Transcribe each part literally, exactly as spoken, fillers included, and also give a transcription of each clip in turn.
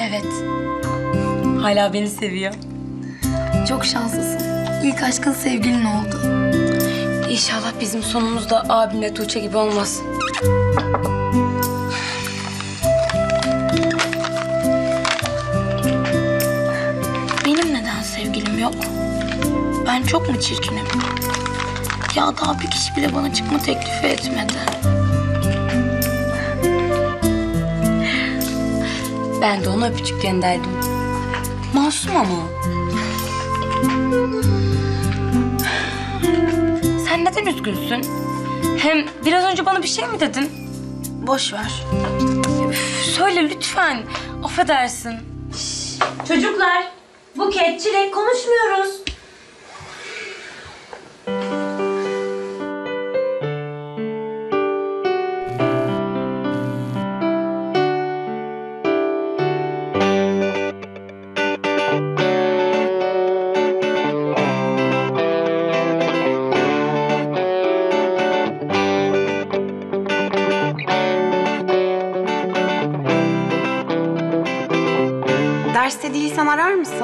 Evet. Hala beni seviyor. Çok şanslısın. İlk aşkın sevgilin oldu. İnşallah bizim sonumuz da abimle Tuğçe gibi olmaz. Benim neden sevgilim yok? Ben çok mu çirkinim? Ya daha bir kişi bile bana çıkma teklifi etmedi. Ben de ona öpücük gönderdim. Masum ama. Sen neden üzgünsün? Hem biraz önce bana bir şey mi dedin? Boş ver. Üf, söyle lütfen. Affedersin. Çocuklar, Buket, Çilek konuşmuyoruz. Derste değilsen arar mısın?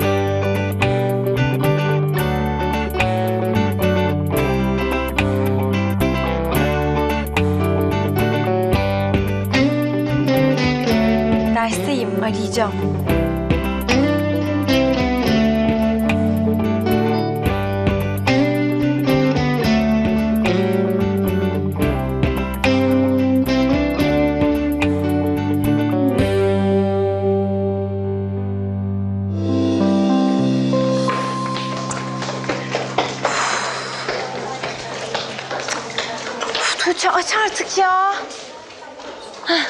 Dersteyim, arayacağım. Tuğçe aç artık ya. Heh.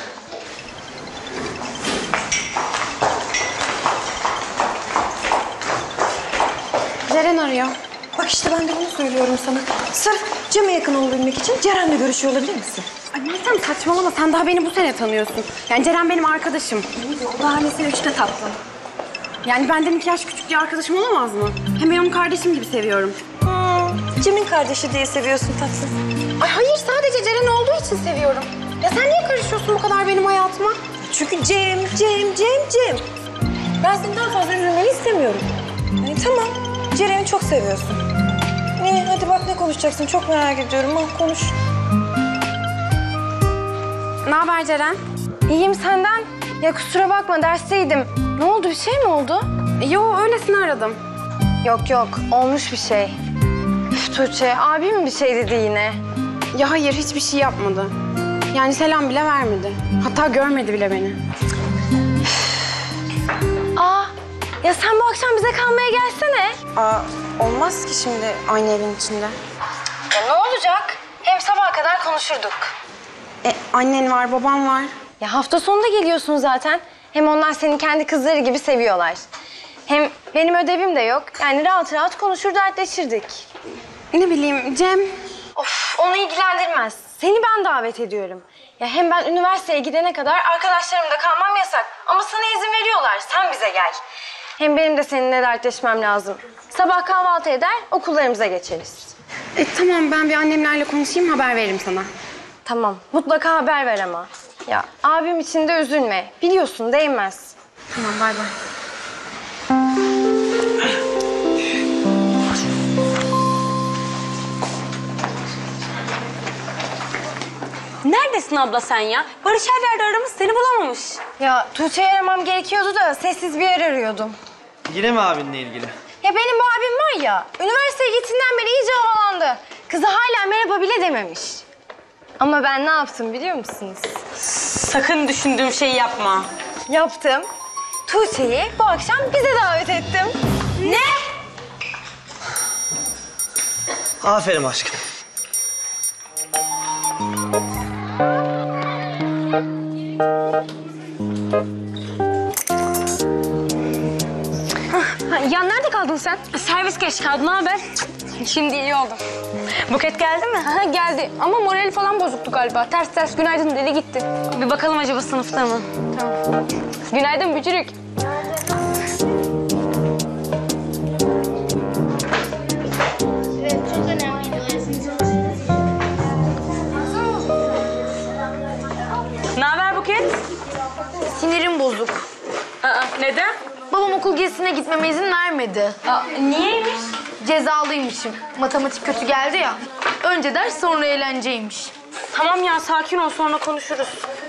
Ceren arıyor. Bak işte ben de bunu söylüyorum sana. Sırf Cem'e yakın olabilmek için Ceren'le görüşüyor olabilir misin? Ay Meltem saçmalama, sen daha beni bu sene tanıyorsun. Yani Ceren benim arkadaşım. O daha lise üçte tatlım. Yani benden iki yaş küçük bir arkadaşım olamaz mı? Hem ben onu kardeşim gibi seviyorum. Hmm, Cem'in kardeşi diye seviyorsun tatlım. Ay hayır, sadece Ceren olduğu için seviyorum. Ya sen niye karışıyorsun bu kadar benim hayatıma? Çünkü Cem, Cem, Cem, Cem. Ben seni daha fazla üzülmeni istemiyorum. Yani tamam, Ceren'i çok seviyorsun. İyi, hadi bak ne konuşacaksın, çok merak ediyorum. Al konuş. Ne haber Ceren? İyiyim senden. Ya kusura bakma dersteydim. Ne oldu, bir şey mi oldu? Yo, öylesine aradım. Yok yok, olmuş bir şey. Üf Tuğçe, abim bir şey dedi yine. Ya hayır, hiçbir şey yapmadı. Yani selam bile vermedi. Hatta görmedi bile beni. Aa, ya sen bu akşam bize kalmaya gelsene. Aa, olmaz ki şimdi aynı evin içinde. Ya ne olacak? Hem sabaha kadar konuşurduk. E, annen var, babam var. Ya hafta sonunda geliyorsun zaten. Hem onlar seni kendi kızları gibi seviyorlar. Hem benim ödevim de yok. Yani rahat rahat konuşur, dertleşirdik. Ne bileyim, Cem. Of, onu ilgilendirmez. Seni ben davet ediyorum. Ya hem ben üniversiteye gidene kadar arkadaşlarımda kalmam yasak. Ama sana izin veriyorlar. Sen bize gel. Hem benim de seninle dertleşmem lazım. Sabah kahvaltı eder, okullarımıza geçeriz. E, tamam, ben bir annemlerle konuşayım, haber veririm sana. Tamam, mutlaka haber ver ama. Ya abim için de üzülme. Biliyorsun, değmez. Tamam, bay bay. Neredesin abla sen ya? Barış her yerde aramış, seni bulamamış. Ya Tuğçe'yi aramam gerekiyordu da sessiz bir yer arıyordum. Yine mi abinle ilgili? Ya benim bu abim var ya, üniversiteye gittiğinden beri iyice havalandı. Kıza hala merhaba bile dememiş. Ama ben ne yaptım biliyor musunuz? Sakın düşündüğüm şeyi yapma. Yaptım. Tuğçe'yi bu akşam bize davet ettim. Ne? Aferin aşkım. Ha, ya nerede kaldın sen? Servis geç kaldı, ne haber? Şimdi iyi oldum. Buket geldi mi? Ha, geldi ama morali falan bozuktu galiba. Ters ters günaydın dedi gitti. Bir bakalım acaba sınıfta mı? Tamam. Günaydın Bücürük. Ne haber Buket? Sinirim bozuk. Aa, Neden? Babam okul gezisine gitmeme izin vermedi. Aa, niyeymiş? Cezalıymışım. Matematik kötü geldi ya. Önce ders sonra eğlenceymiş. Tamam ya sakin ol sonra konuşuruz.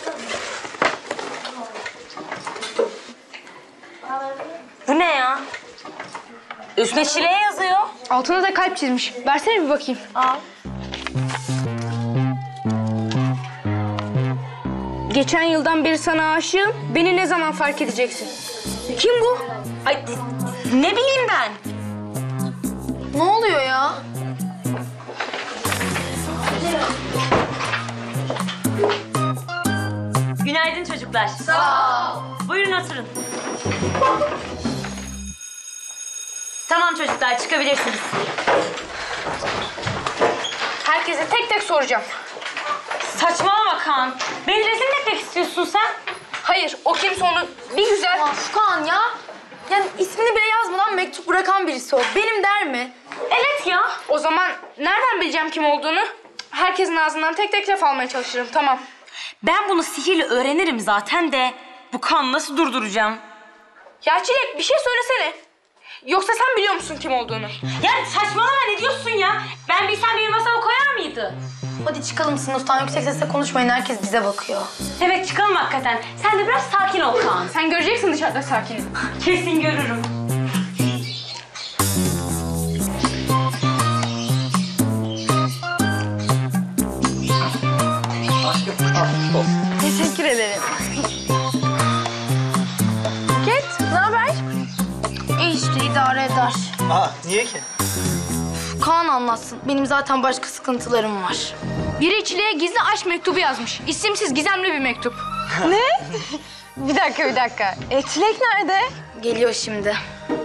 Bu ne ya? Üstüne çileye yazıyor. Altına da kalp çizmiş. Versene bir bakayım. Al. Geçen yıldan beri sana aşığım. Beni ne zaman fark edeceksin? Kim bu? Ay ne bileyim ben. Ne oluyor ya? Günaydın çocuklar. Sağ ol. Buyurun oturun. Tamam çocuklar çıkabilirsiniz. Herkese tek tek soracağım. Saçmalama Kaan. Beni rezil mi etmek istiyorsun sen? Hayır, o kimse onu bir güzel... Kaan ya. Yani ismini bile yazmadan mektup bırakan birisi o. Benim der mi? Evet ya. O zaman nereden bileceğim kim olduğunu? Herkesin ağzından tek tek laf almaya çalışırım, tamam. Ben bunu sihirle öğrenirim zaten de bu kan nasıl durduracağım? Ya Çilek bir şey söylesene. Yoksa sen biliyor musun kim olduğunu? Ya saçmalama ne diyorsun ya? Ben bilsem benim masama koyar mıydı? Hadi çıkalım sınıftan, yüksek sesle konuşmayın. Herkes bize bakıyor. Evet çıkalım hakikaten. Sen de biraz sakin ol Kaan. Sen göreceksin dışarıda sakin. Kesin görürüm. Teşekkür ederim. Buket, ne haber? İyi işte, idare eder. Aa, niye ki? Kaan anlatsın. Benim zaten başka sıkıntılarım var. Biri Çilek'e gizli aşk mektubu yazmış. İsimsiz, gizemli bir mektup. Bir dakika, bir dakika. E, Çilek nerede? Geliyor şimdi.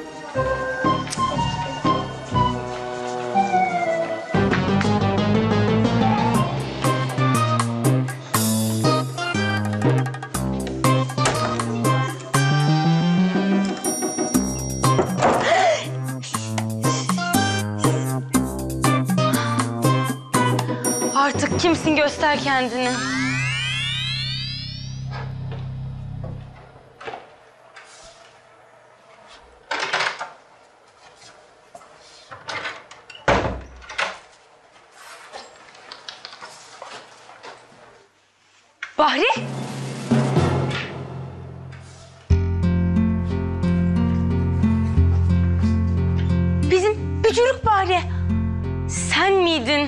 Artık kimsin göster kendini. Bahri? Bizim bücürük Bahri. Sen miydin?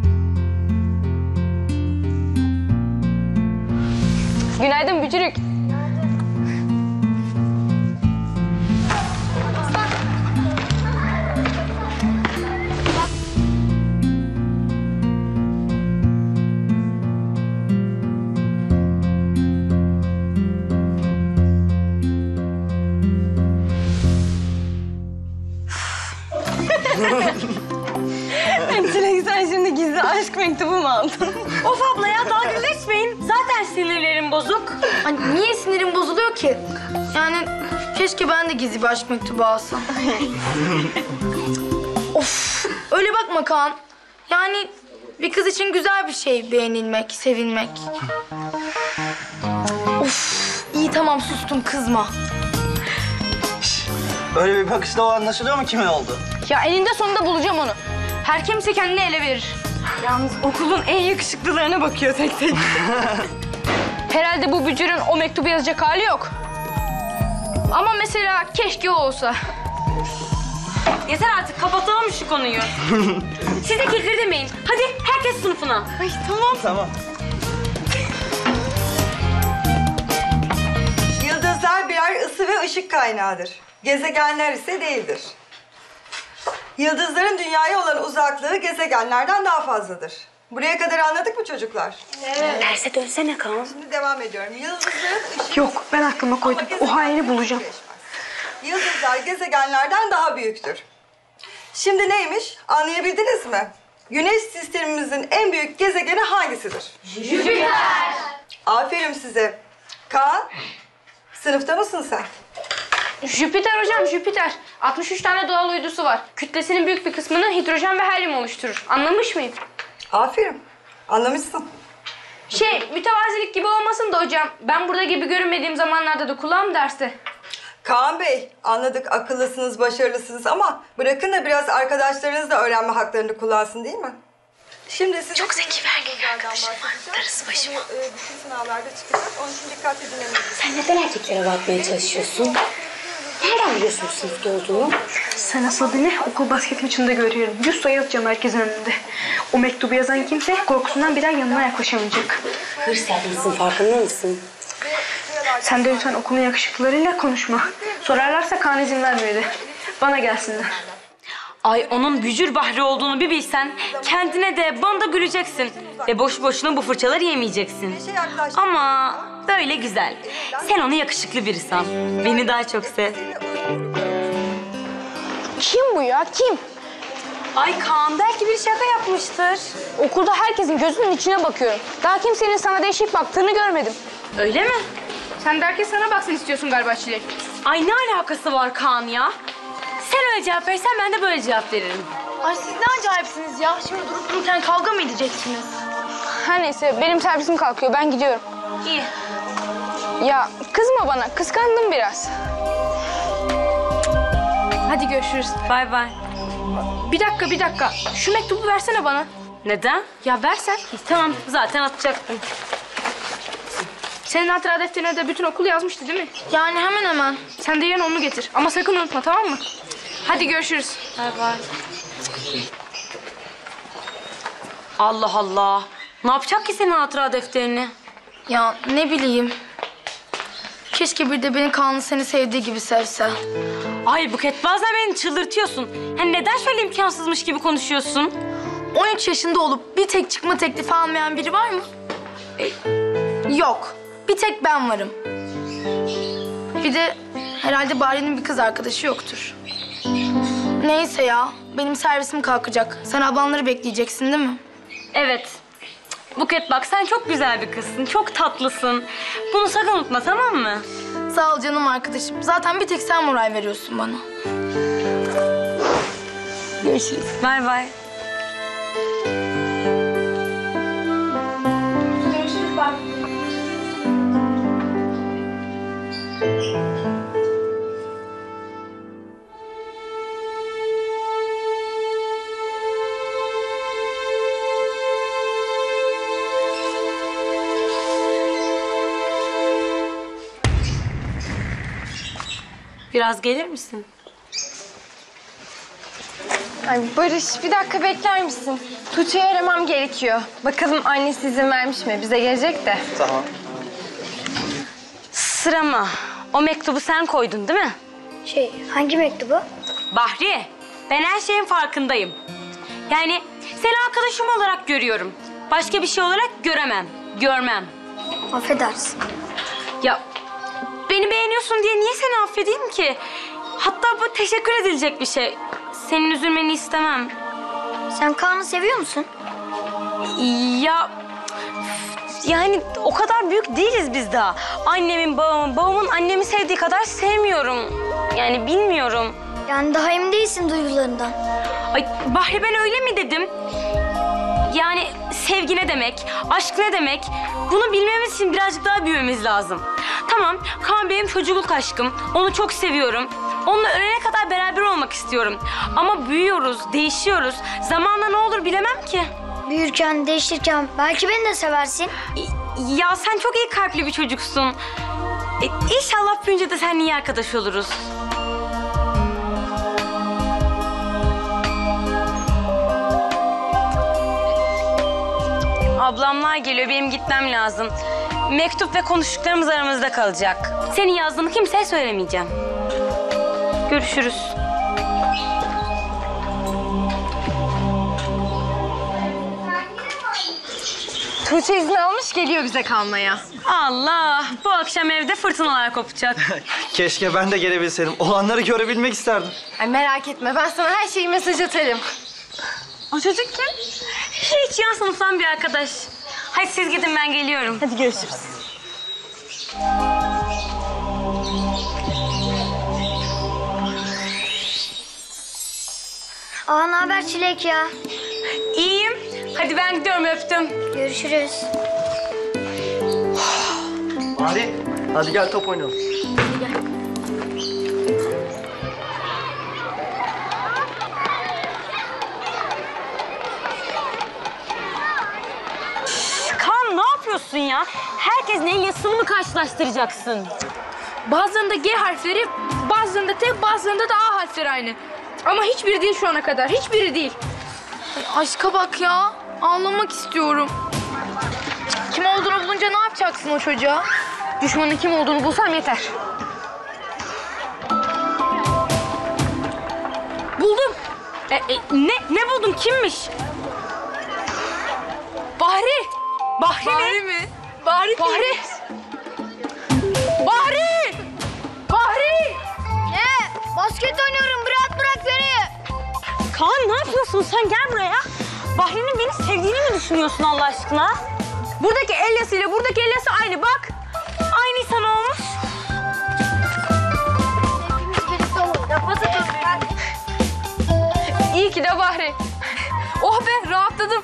Günaydın Bücürük. Çilek sen şimdi gizli aşk mektubu mu aldın? Of abla ya dalga geçmeyin. Zaten sinirlerim bozuk. Ay, niye sinirim bozuluyor ki? Yani keşke ben de gizli bir aşk mektubu alsam. Of, öyle bakma Kaan. Yani bir kız için güzel bir şey beğenilmek, sevilmek. Of, iyi tamam sustum, kızma. Öyle bir bakışla o anlaşılıyor mu kimin oldu? Ya eninde sonunda bulacağım onu. Her kimse kendini ele verir. Yalnız okulun en yakışıklılarına bakıyor tek tek. Herhalde bu bücürün o mektubu yazacak hali yok. Ama mesela keşke o olsa. Yeter artık kapatalım şu konuyu. Siz de kekir demeyin. Hadi herkes sınıfına. Ay tamam. Tamam. Yıldızlar birer ısı ve ışık kaynağıdır. Gezegenler ise değildir. Yıldızların dünyaya olan uzaklığı gezegenlerden daha fazladır. Buraya kadar anladık mı çocuklar? Evet. Derse dönsene Kaan. Şimdi devam ediyorum. Yıldızların ışığı... Yok ben aklıma koydum. Ama O halini gezegenler bulacağım. birleşmez. Yıldızlar gezegenlerden daha büyüktür. Şimdi neymiş? Anlayabildiniz mi? Güneş sistemimizin en büyük gezegeni hangisidir? Jüpiter. Aferin size. Kaan, sınıfta mısın sen? Jüpiter hocam, Jüpiter. altmış üç tane doğal uydusu var. Kütlesinin büyük bir kısmını hidrojen ve helyum oluşturur. Anlamış mıyım? Aferin. Anlamışsın. Şey, mütevazilik gibi olmasın da hocam. Ben burada gibi görünmediğim zamanlarda da kulağım derste. Kaan Bey, anladık akıllısınız, başarılısınız ama bırakın da biraz arkadaşlarınız da öğrenme haklarını kullansın değil mi? Şimdi size çok zeki bir erkek arkadaşım var. Darısı başıma. Bu, e, bütün sınavlarda çıkacak. Onun için dikkatli dinlemeliyiz. Sen neden erkeklere bakmaya çalışıyorsun? Nereden biliyorsun sınıfta olduğunu? Sen asıl beni okul basket maçında görüyorum. Yüz sayı atacağım herkesin önünde. O mektubu yazan kimse korkusundan bir daha yanına yaklaşamayacak. Hırs yapmışsın, farkında mısın? Sen de lütfen okulun yakışıklılarıyla konuşma. Sorarlarsa Kaan izin vermiyor de. Bana gelsinler. Ay onun bücür Bahri olduğunu bir bilsen kendine de bana da güleceksin. Ve boş boşuna bu fırçaları yemeyeceksin. Ama böyle güzel. Sen onu yakışıklı biri san. Beni daha çok sev. Kim bu ya? Kim? Ay Kaan belki bir şaka yapmıştır. Okulda herkesin gözünün içine bakıyorum. Daha kimsenin sana değişik baktığını görmedim. Öyle mi? Sen de herkes sana baksın istiyorsun galiba Çilek. Ay ne alakası var Kaan ya? Sen öyle cevap versen ben de böyle cevap veririm. Ay siz ne acayipsiniz ya. Şimdi durup dururken kavga mı edeceksiniz? Her neyse benim servisim kalkıyor. Ben gidiyorum. İyi. Ya kızma bana. Kıskandım biraz. Hadi görüşürüz. Bay bay. Bir dakika bir dakika. Şu mektubu versene bana. Neden? Ya versen. Tamam zaten atacaktım. Senin hatıra defterine de bütün okul yazmıştı değil mi? Yani hemen hemen. Sen de yarın onu getir. Ama sakın unutma, tamam mı? Hadi görüşürüz. Bay bay. Allah Allah. Ne yapacak ki senin hatıra defterini? Ya ne bileyim. Keşke bir de beni Kaan'ın seni sevdiği gibi sevse. Ay Buket bazen beni çıldırtıyorsun. Hani neden şöyle imkansızmış gibi konuşuyorsun? on üç yaşında olup bir tek çıkma teklifi almayan biri var mı? E, yok. Bir tek ben varım. Bir de herhalde Bahri'nin bir kız arkadaşı yoktur. Neyse ya. Benim servisim kalkacak. Sen ablanları bekleyeceksin değil mi? Evet. Buket bak sen çok güzel bir kızsın. Çok tatlısın. Bunu sakın unutma tamam mı? Sağ ol canım arkadaşım. Zaten bir tek sen moral veriyorsun bana. Görüşürüz. Bay bay. Görüşürüz bak. Biraz gelir misin? Ay Barış bir dakika bekler misin? Tuğçe'yi aramam gerekiyor. Bakalım annesi izin vermiş mi? Bize gelecek de. Tamam. Sırama. O mektubu sen koydun değil mi? Şey, hangi mektubu? Bahri, ben her şeyin farkındayım. Yani seni arkadaşım olarak görüyorum. Başka bir şey olarak göremem, görmem. Affedersin. Ya beni beğeniyorsun diye niye seni affedeyim ki? Hatta bu teşekkür edilecek bir şey. Senin üzülmeni istemem. Sen Kaan'ı seviyor musun? Ya yani o kadar büyük değiliz biz daha. Annemin, babamın, babamın annemi sevdiği kadar sevmiyorum. Yani bilmiyorum. Yani daha emin değilsin duygularından. Ay Bahri ben öyle mi dedim? Yani sevgi ne demek, aşk ne demek? Bunu bilmemiz için birazcık daha büyümemiz lazım. Tamam, Kaan benim çocukluk aşkım. Onu çok seviyorum. Onunla ölene kadar beraber olmak istiyorum. Ama büyüyoruz, değişiyoruz. Zamanla ne olur bilemem ki. Büyürken, değişirken belki beni de seversin. Ya sen çok iyi kalpli bir çocuksun. E, İnşallah büyünce de seninle iyi arkadaş oluruz. Ablamlar geliyor, benim gitmem lazım. Mektup ve konuştuklarımız aramızda kalacak. Senin yazdığını kimseye söylemeyeceğim. Görüşürüz. Tuğçe izin almış geliyor bize kalmaya. Allah! Bu akşam evde fırtınalar kopacak. Keşke ben de gelebilseydim. Olanları görebilmek isterdim. Ay merak etme ben sana her şeyi mesaj atarım. O çocuk kim? Hiç yan sınıftan bir arkadaş. Hadi siz gidin ben geliyorum. Hadi görüşürüz. Aa, ne haber Çilek ya? İyiyim. Hadi ben gidiyorum öptüm. Görüşürüz. Hadi, hadi gel top oynayalım. yapıyorsun ya? Herkes neyin yazısını mı karşılaştıracaksın? Bazılarında G harfleri, bazılarında T, bazılarında da A harfleri aynı. Ama hiçbiri değil şu ana kadar, hiçbiri değil. Ay, aşka bak ya, ağlamak istiyorum. Kim olduğunu bulunca ne yapacaksın o çocuğa? Düşmanın kim olduğunu bulsam yeter. Buldum. E, e, ne? Ne buldun? Kimmiş? Bahri! Bahri, Bahri mi? mi? Bahri Bahri! Bahri! Bahri! Ne? Basket oynuyorum. Bırak bırak beni. Kaan ne yapıyorsun? Sen gel buraya. Bahri'nin beni sevdiğini mi düşünüyorsun Allah aşkına? Buradaki Elyas ile buradaki Elyas aynı bak. Aynıysa ne olmuş? Hepimiz birlikte olalım. Yapması İyi ki de Bahri. Oh be, rahatladım.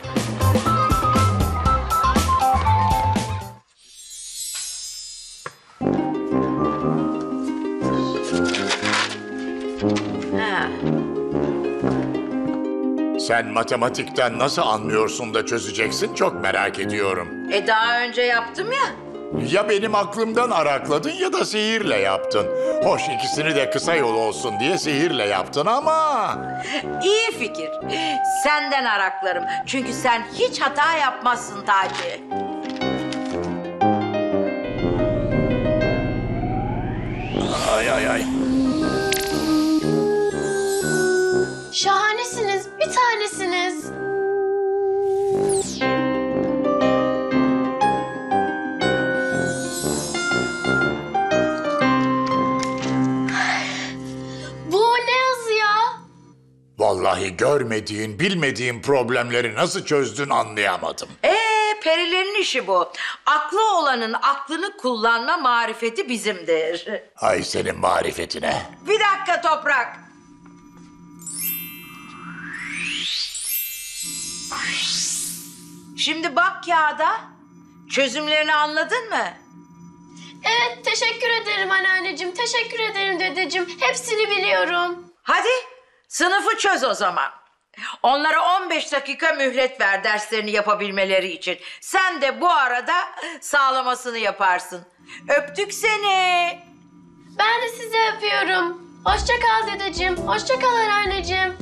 Sen matematikten nasıl anlıyorsun da çözeceksin çok merak ediyorum. E daha önce yaptım ya. Ya benim aklımdan arakladın ya da sihirle yaptın. Hoş ikisini de kısa yol olsun diye sihirle yaptın ama... İyi fikir. Senden araklarım. Çünkü sen hiç hata yapmazsın Taci. Ay ay ay. Şahanesiniz. Bir tanesiniz. Bu ne yazı ya? Vallahi görmediğin, bilmediğin problemleri nasıl çözdün anlayamadım. Ee, perilerin işi bu. Aklı olanın aklını kullanma marifeti bizimdir. Ay senin marifetine. Bir dakika Toprak. Şimdi bak kağıda. Çözümlerini anladın mı? Evet, teşekkür ederim anneanneciğim. Teşekkür ederim dedeciğim. Hepsini biliyorum. Hadi sınıfı çöz o zaman. Onlara on beş dakika mühlet ver derslerini yapabilmeleri için. Sen de bu arada sağlamasını yaparsın. Öptük seni. Ben de sizi öpüyorum. Hoşça kal dedeciğim. Hoşça kal anneanneciğim.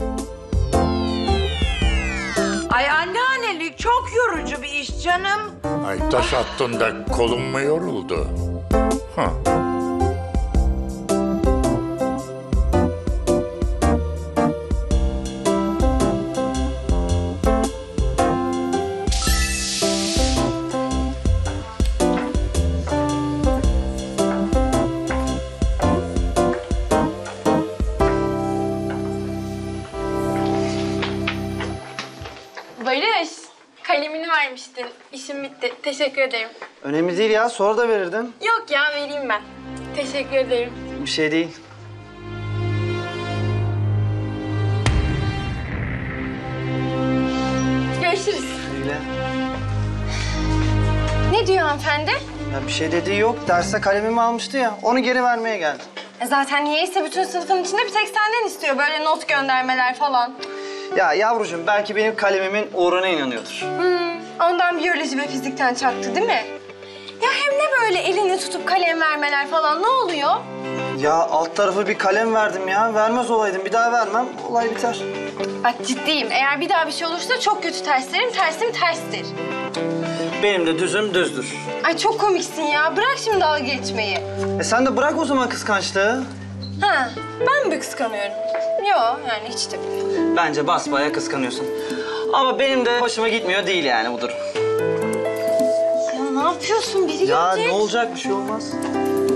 Ay anneannelik çok yorucu bir iş canım. Ay taş attın da kolun mu yoruldu? Hı. Barış, kalemini vermiştin. İşim bitti. Teşekkür ederim. Önemli değil ya, sonra da verirdin. Yok ya, vereyim ben. Teşekkür ederim. Bir şey değil. Görüşürüz. Öyle. Ne diyor hanımefendi? Ya bir şey dediği yok. Derste kalemimi almıştı ya, onu geri vermeye geldim. E zaten niyeyse bütün sınıfın içinde bir tek senden istiyor. Böyle not göndermeler falan. Ya yavrucuğum, belki benim kalemimin uğruna inanıyordur. Hmm, ondan biyoloji ve fizikten çaktı değil mi? Ya hem ne böyle elini tutup kalem vermeler falan, ne oluyor? Ya alt tarafı bir kalem verdim ya. Vermez olaydım, bir daha vermem. Olay biter. Bak ciddiyim. Eğer bir daha bir şey olursa çok kötü terslerim, tersim terstir. Benim de düzüm düzdür. Ay çok komiksin ya. Bırak şimdi dalga geçmeyi. E sen de bırak o zaman kıskançlığı. Ha, ben mi kıskanıyorum? Yok yani hiç de bile. Bence basbayağı kıskanıyorsun. Ama benim de hoşuma gitmiyor değil yani bu durum. Ya ne yapıyorsun? Biri Ya gelecek. ne olacak, bir şey olmaz.